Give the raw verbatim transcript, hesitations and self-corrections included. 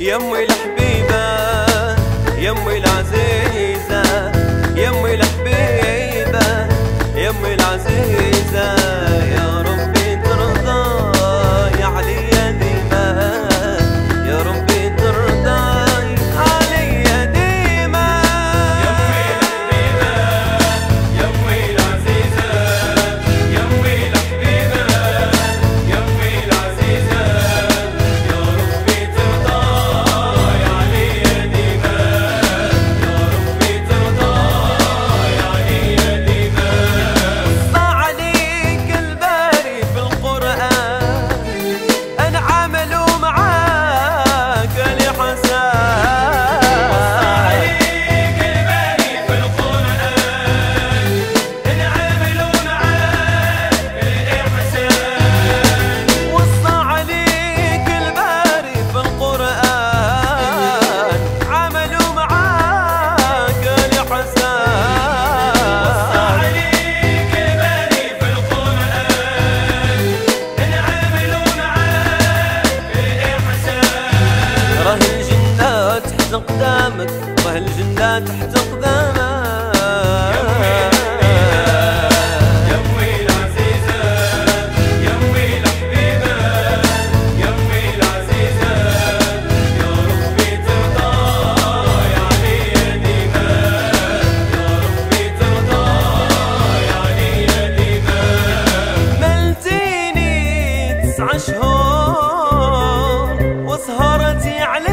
يمي الحبيبة يمي العزيزة، يمي الحبيبة يمي العزيزة، يا ربي ترضى علي ديما، يا ربي ترضى علي ديما. يمي الحبيبة يمي العزيزة، يمي الحبيبة يمي العزيزة، يا ربي ترضى علي ديما، يا ربي ترضى علي ديما. وصى عليك الباري في القرآن أنا عامله معاك لحسان، وصى عليك الباري في القرآن أنا عامله معاك لإحسان. وصى عليك الباري في القرآن عمله معاك لحسان، وصى عليك الباري في القرآن أنا عامله معاك لإحسان. راه الجنة تحت قدامك، راه الجنة تحت قدامك، يمي العزيزة يمي الحبيبة يمي العزيزة، يا ربي ترضى علي ديما، يا ربي ترضى علي ديما. ملتيني تسع شهور وسهرتي عليك